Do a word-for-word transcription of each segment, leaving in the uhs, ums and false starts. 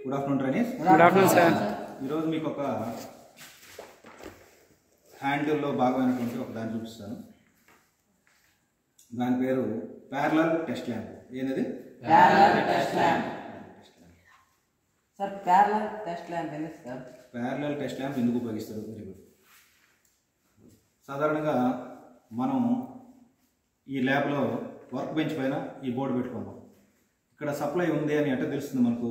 Good afternoon trainees. Good afternoon sir. ఈరోజు మీకు ఒక హ్యాండిల్లో భాగమైనటువంటి ఒక దాన్ని చూపిస్తాను. దాని పేరు ప్యారలల్ టెస్ట్ ల్యాంప్. ఏంది? Parallel test lamp. Sir parallel test lamp ఏంటి సార్? ప్యారలల్ టెస్ట్ ల్యాంప్ ఎందుకు ఉపయోగిస్తారు? Very good. సాధారణంగా మనం ఈ ల్యాబ్లో వర్క్ బెంచ్ పైన ఈ బోర్డు పెట్టుకున్నాం. ఇక్కడ సప్లై ఉంది అని ఎట్లా తెలుస్తుంది మనకు?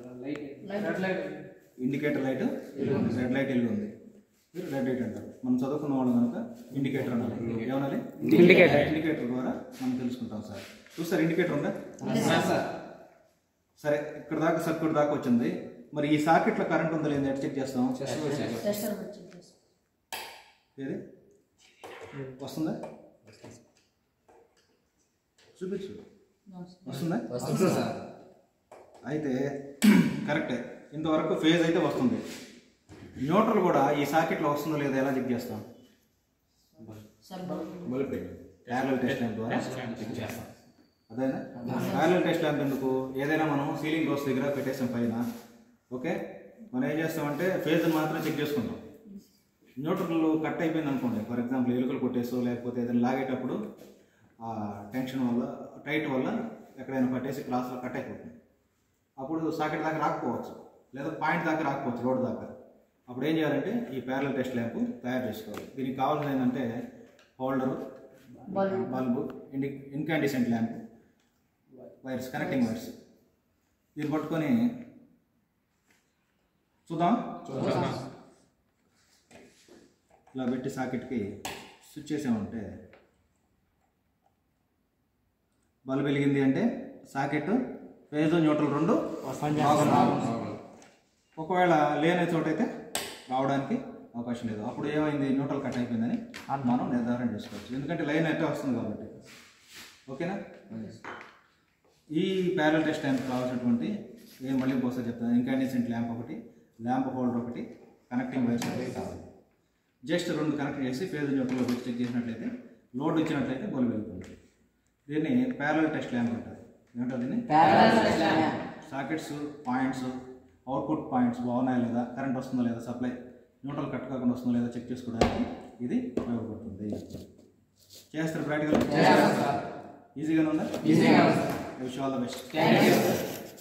ఇండికేటర్ లైట్ రెడ్ లైట్ వెలుగు ఉంది, రెడ్ లైట్ అంటారు. మనం చదువుకున్న వాళ్ళు కనుక ఇండికేటర్ అనాలి. ఏమనాలి? ఇండికేటర్. ఇండికేటర్ ద్వారా మనం తెలుసుకుంటాం. సార్ చూస్తారు ఇండికేటర్ ఉందా? సరే, ఇక్కడ దాకా సర్క్యూట్ దాకా వచ్చింది. మరి ఈ సాకెట్లో కరెంట్ ఉందా లేదా ఎట్లా చెక్ చేస్తాం? ఏది వస్తుందా? చూపించు. వస్తుందా? అయితే కరెక్టే. ఇంతవరకు ఫేజ్ అయితే వస్తుంది. న్యూట్రల్ కూడా ఈ సాకెట్లో వస్తుందో లేదా ఎలా చెక్ చేస్తాం? ప్యారలల్ టెస్ట్ ల్యాంప్ ద్వారా చెక్ చేస్తాం. అదేనా? ప్యారలల్ టెస్ట్ ల్యాంప్ ఎందుకు? ఏదైనా మనం సీలింగ్ రోస్ దగ్గర పెట్టేసాం పైన, ఓకే, మనం ఏం చేస్తామంటే ఫేజ్ని మాత్రం చెక్ చేసుకుంటాం. న్యూట్రల్ కట్ అయిపోయింది అనుకోండి, ఫర్ ఎగ్జాంపుల్ ఎలుకలు కొట్టేసో లేకపోతే ఏదైనా లాగేటప్పుడు ఆ టెన్షన్ వల్ల టైట్ వల్ల ఎక్కడైనా పట్టేసి క్రాస్లో కట్ అయిపోతుంది. అప్పుడు సాకెట్ దాకా రాకపోవచ్చు, లేదా పాయింట్ దాకా రాకపోవచ్చు, రోడ్ దాకా. అప్పుడు ఏం చేయాలంటే ఈ ప్యారలల్ టెస్ట్ ల్యాంప్ తయారు చేసుకోవాలి. దీనికి కావాల్సింది ఏంటంటే హోల్డరు, బల్బు, ఇండి incandescent lamp, wires, connecting wires. దీన్ని పట్టుకొని చూద్దాం. ఇలా పెట్టి సాకెట్కి స్విచ్ చేసామంటే బల్బ్ వెలిగింది అంటే సాకెట్ ఫేజ్ న్యూట్రల్ రెండు బాగున్నాయి. ఒకవేళ లేని చోట అయితే రావడానికి అవకాశం లేదు. అప్పుడు ఏమైంది? న్యూట్రల్ కట్ అయిపోయిందని మనం నిర్ధారణ చేసుకోవచ్చు, ఎందుకంటే లైన్ అయితే వస్తుంది కాబట్టి. ఓకేనా? ఈ ప్యారలల్ టెస్ట్ ల్యాంప్ కావాల్సినటువంటి ఏం మళ్ళీ ఇంకోసారి చెప్తాను. ఇన్కాండిసెంట్ ల్యాంప్ ఒకటి, ల్యాంప్ హోల్డర్ ఒకటి, కనెక్టింగ్ వైర్స్ ఒకటి కావాలి. జస్ట్ రెండు కనెక్ట్ చేసి ఫేజ్ న్యూట్రల్లో పెట్టి చెక్ చేసినట్లయితే, లోడ్ ఇచ్చినట్లయితే బల్బ్ వెలుగుతుంది. దీన్ని ప్యారలల్ టెస్ట్ ల్యాంప్ అంటారు. ఏమంటారు దీన్ని? సాకెట్స్, పాయింట్స్, అవుట్పుట్ పాయింట్స్ బాగున్నాయా లేదా, కరెంట్ వస్తుందా లేదా, సప్లై న్యూట్రల్ కట్ కాకుండా వస్తుందా లేదా చెక్ చేసుకోవడానికి ఇది ఉపయోగపడుతుంది. చేస్తారు ప్రాక్టికల్? ఈజీగానే ఉందా? Wish all the best.